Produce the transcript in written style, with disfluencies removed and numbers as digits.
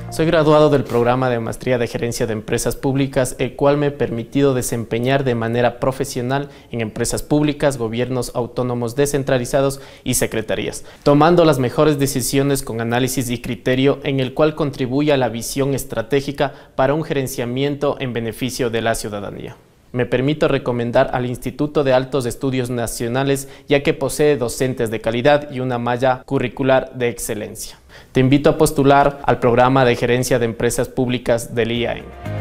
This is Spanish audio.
Soy graduado del programa de Maestría de Gerencia de Empresas Públicas, el cual me ha permitido desempeñar de manera profesional en empresas públicas, gobiernos autónomos descentralizados y secretarías, tomando las mejores decisiones con análisis y criterio en el cual contribuye a la visión estratégica para un gerenciamiento en beneficio de la ciudadanía. Me permito recomendar al Instituto de Altos Estudios Nacionales, ya que posee docentes de calidad y una malla curricular de excelencia. Te invito a postular al programa de Gerencia de Empresas Públicas del IAEN.